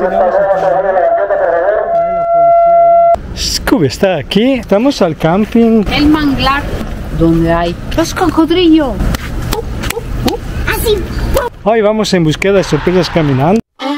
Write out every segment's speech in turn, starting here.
tiramos Scooby está aquí. Estamos al camping. El manglar, donde hay los cocodrilos. Así. Hoy vamos en búsqueda de sorpresas caminando.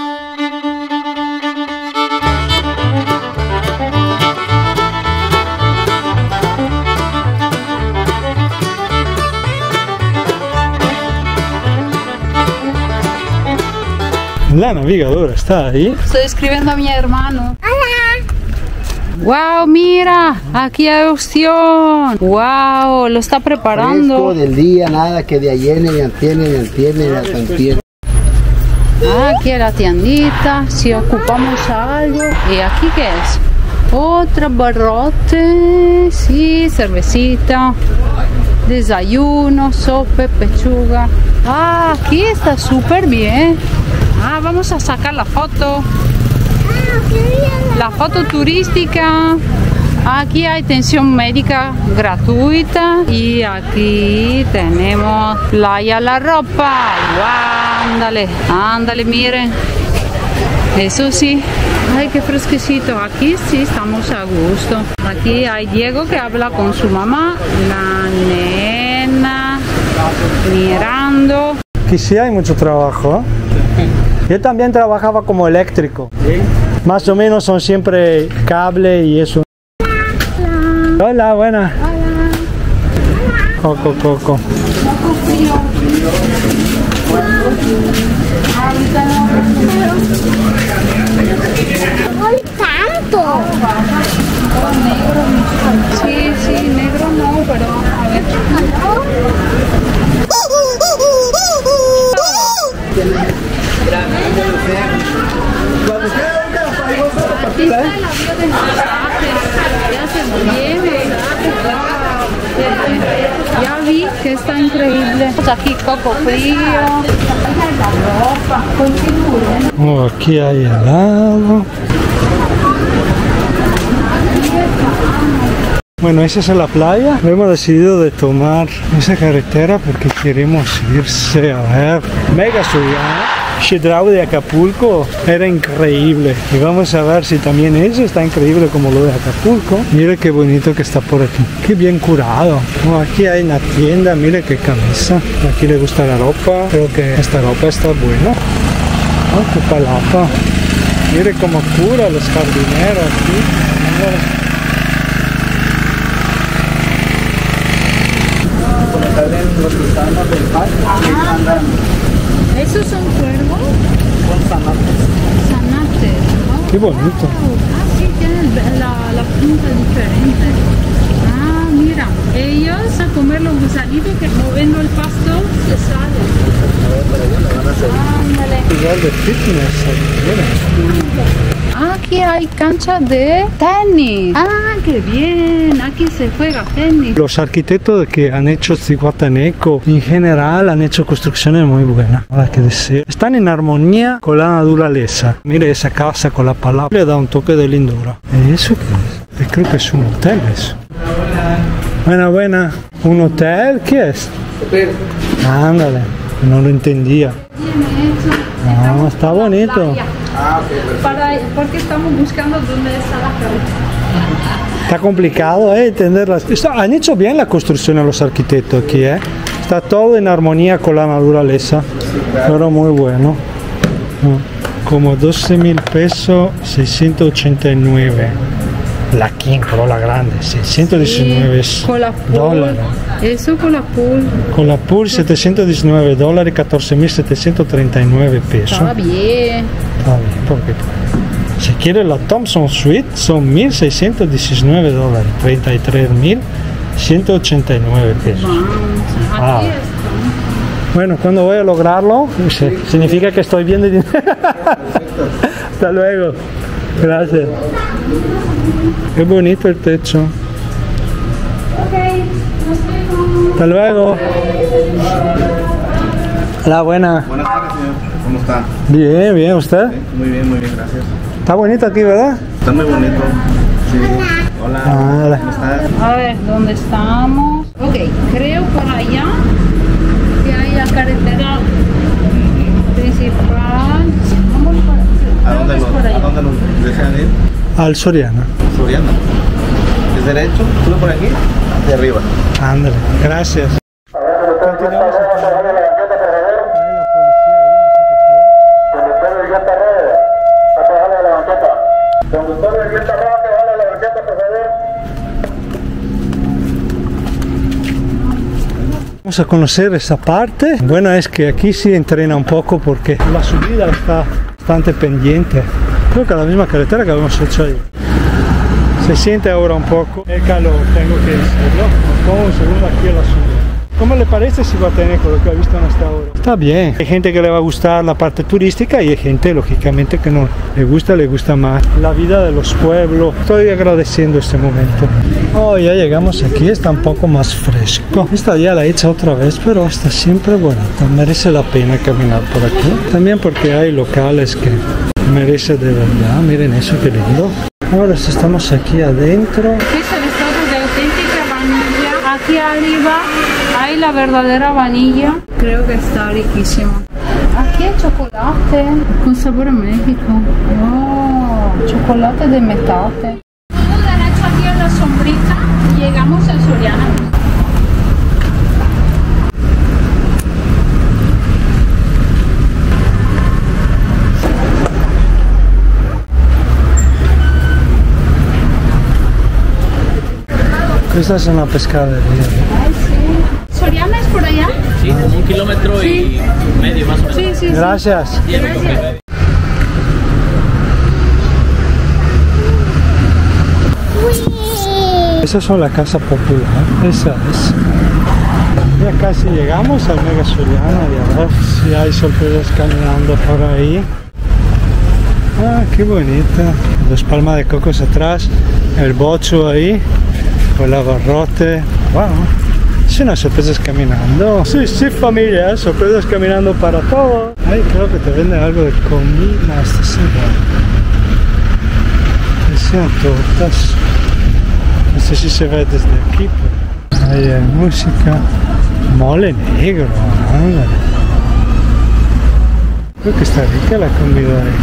La navegadora está ahí. Estoy escribiendo a mi hermano. ¡Hola! ¡Wow! Mira, aquí hay opción. ¡Wow! Lo está preparando. Fresco del día, nada que de ayer, ni de antier, ni de antier, ni de antier. Aquí hay la tiendita, si ocupamos algo. ¿Y aquí qué es? Otra barrote, sí, cervecita, desayuno, sopa, pechuga. Ah, aquí está súper bien. Ah, vamos a sacar la foto. La foto turística. Aquí hay atención médica gratuita y aquí tenemos playa La Ropa. ¡Wow! Ándale, ándale, miren. Eso sí. Ay, qué fresquecito. Aquí sí estamos a gusto. Aquí hay Diego que habla con su mamá, la nena mirando. Aquí sí hay mucho trabajo, ¿eh? Yo también trabajaba como eléctrico. ¿Sí? Más o menos son siempre cable y eso. Hola, buena. Hola. Coco, coco. Tanto. Sí, sí, negro no, pero a ver. Aquí está el avión de masaje. Ya se viene. Ya vi que está increíble. Aquí coco frío. La ropa. Oh, aquí hay helado. Bueno, esa es la playa. Hemos decidido de tomar esa carretera porque queremos irse a ver Mega Chedraui de Acapulco. Era increíble. Y vamos a ver si también eso está increíble como lo de Acapulco. Mire qué bonito que está por aquí. Qué bien curado. Oh, aquí hay una tienda. Mire qué camisa. Aquí le gusta la ropa. Creo que esta ropa está buena. Oh, qué palapa. Mire cómo cura los jardineros aquí. ¿Esos son cuervos? Son zanates. Zanates, ¿no? Qué bonito. Ah, sí, tienen la punta diferente. Ah, mira, ellos a comer los gusanitos que moviendo el pasto se salen. Ándale. Lugar de fitness. Aquí hay cancha de tenis. Ah, qué bien. Aquí se juega tenis. Los arquitectos que han hecho Zihuatanejo en general han hecho construcciones muy buenas. Ahora que decir, están en armonía con la naturaleza. Mire esa casa con la palabra le da un toque de lindura. ¿Y eso qué es? Creo que es un hotel eso. Buena, buena. ¿Un hotel? ¿Qué es? Ándale, no lo entendía. No, está bonito. Porque estamos buscando dónde está la carretera. Está complicado, entenderlas. Han hecho bien la construcción a los arquitectos aquí, Está todo en armonía con la naturaleza. Pero muy bueno. Como 12.000 pesos, 689. La King, pero la grande, 619 con la pool. dólares. Eso con la pool. Con la pool, 719 dólares, 14.739 pesos. Está bien. Está bien, porque si quiere la Thompson Suite son 1.619 dólares, 33.189 pesos. Aquí está. Bueno, cuando voy a lograrlo, significa que estoy bien de dinero. Hasta luego. Gracias. Qué bonito el techo. Hasta luego. Hola, buena. Buenas tardes, señor. ¿Cómo está? Bien, bien, ¿usted? Muy bien, gracias. Está bonito aquí, ¿verdad? Está muy bonito. Sí. Hola. Hola. ¿Cómo estás? A ver, ¿dónde estamos? Ok, creo por allá que hay la carretera principal. Vamos ¿A dónde lo cerca de Al Soriana. Soriana. Es derecho, sube por aquí, de arriba. Ándale, gracias. Continuamos aquí. Vamos a conocer esta parte. Bueno, es que aquí sí entrena un poco porque la subida está bastante pendiente. Creo que la misma carretera que habíamos hecho ahí. Se siente ahora un poco el calor, tengo que decirlo. Como un segundo aquí a la subida. ¿Cómo le parece si va a tener con lo que ha visto hasta ahora? Está bien. Hay gente que le va a gustar la parte turística y hay gente, lógicamente, que no le gusta más la vida de los pueblos. Estoy agradeciendo este momento. Oh, ya llegamos aquí, está un poco más fresco. Esta ya la he hecho otra vez, pero está siempre bonita. Merece la pena caminar por aquí. También porque hay locales que merece de verdad. Miren eso, qué lindo. Ahora estamos aquí adentro. Este es el estado de auténtica vanilla. Aquí arriba hay la verdadera vanilla. Creo que está riquísimo. Aquí hay chocolate con sabor a México. Oh, chocolate de metate. Todo derecho aquí a la sombrita. Llegamos al Soriana. Esta es una pescadería. Ay, sí. ¿Soriana es por allá? Sí, como 1,5 kilómetros y medio más o menos. Sí, sí, sí. Gracias. Gracias. Esas son la casa popular. Esa es. Ya casi llegamos al Mega Soriana y a ver si hay sorpresas caminando por ahí. Ah, qué bonita. Dos palmas de cocos atrás, el bocho ahí, con el abarrote. Wow. Sí, unas sorpresas caminando. Sí, sí, familia, sorpresas caminando para todos. Ahí creo que te venden algo de comida. Hasta se sean tortas. No sé si se ve desde aquí, pero ahí hay música. Mole negro. Ándale. Creo que está rica la comida ahí.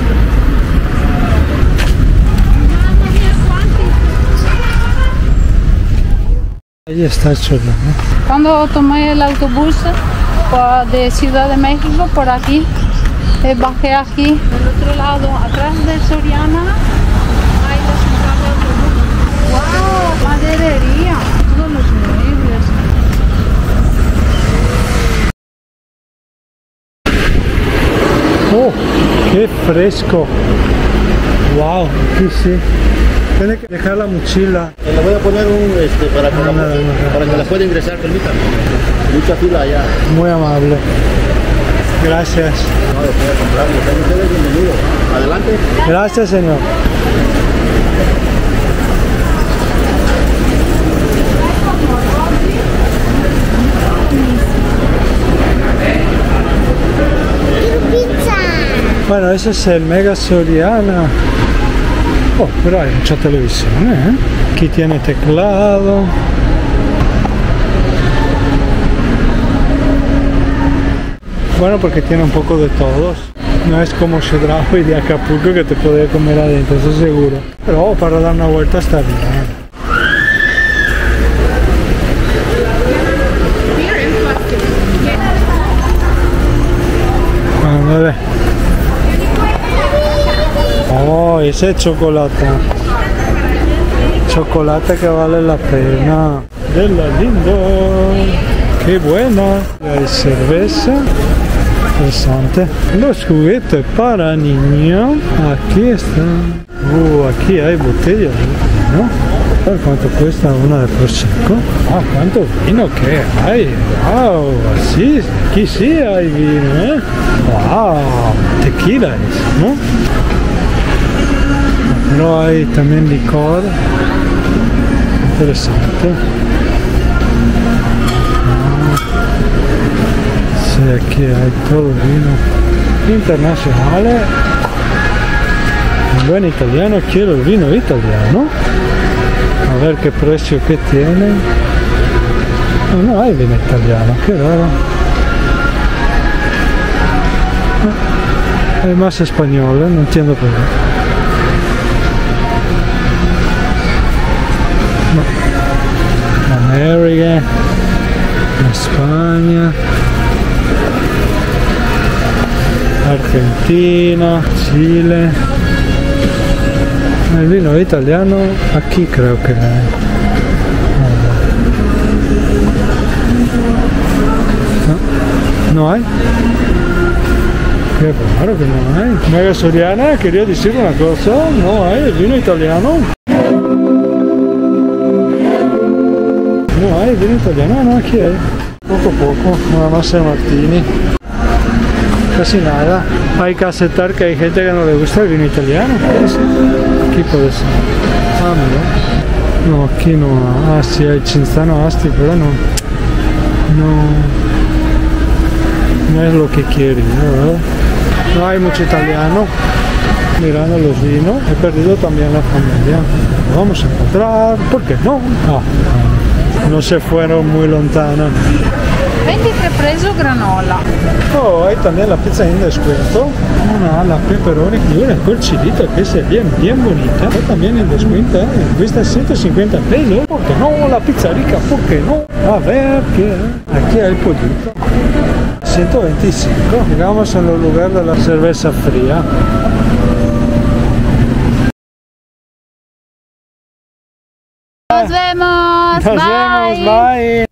Ahí está el Soriana. Cuando tomé el autobús de Ciudad de México por aquí, bajé aquí, del otro lado, atrás del Soriana, hay la central de autobús. ¡Wow! Maderería, todos los muebles. ¡Oh! ¡Qué fresco! ¡Wow! Aquí sí. Tiene que dejar la mochila. Le voy a poner un para que la pueda ingresar, permítame. Mucha fila allá. Muy amable. Gracias. No, lo puede comprar, sean ustedes bienvenidos. Adelante. Gracias, señor. Bueno, ese es el Mega Soriana. Oh, pero hay mucha televisión, ¿eh? Aquí tiene teclado. Bueno, porque tiene un poco de todos. No es como Chedraui de Acapulco que te podía comer adentro, eso seguro. Pero para dar una vuelta está bien. Ándale. Oh, ese chocolate. Chocolate que vale la pena. De la lindo. Qué buena. Hay cerveza. Interesante. Los juguetes para niños. Aquí están. Aquí hay botellas, ¿no? A ver cuánto cuesta una de Prosecco. Ah, cuánto vino que hay. Wow, así. Aquí sí hay vino, ¿eh? Wow, tequila es, ¿no? Pero hay también licor. Interesante. Sí, aquí hay todo vino internacional. En buen italiano quiero el vino italiano. A ver qué precio que tiene. No hay vino italiano, qué raro. Hay más español, no entiendo por qué. América, España, Argentina, Chile. El vino italiano aquí creo que hay. ¿No hay? Qué raro que no hay. Mega Soriana quería decir una cosa, no hay el vino italiano. No hay vino italiano, no, aquí hay. Poco, nada más el martini. Casi nada. Hay que aceptar que hay gente que no le gusta el vino italiano. Aquí puede ser. Ah, mira. No, aquí no. Ah, sí, hay Cinzano Asti, pero no. No es lo que quiere, ¿no? No hay mucho italiano. Mirando los vinos, he perdido también la familia. Vamos a encontrar, ¿por qué no? No se fueron muy lontana. 23 preso granola. Oh, hay también la pizza en descuento. Una la pepperoni y una col chilito que es bien bonita. Está también en descuento. Cuesta 150 pesos. ¿Por qué no? La pizza rica, ¿por qué no? A ver, ¿qué? Aquí hay pollito. 125. Llegamos en el lugar de la cerveza fría. Nos vemos. Nos vemos, bye.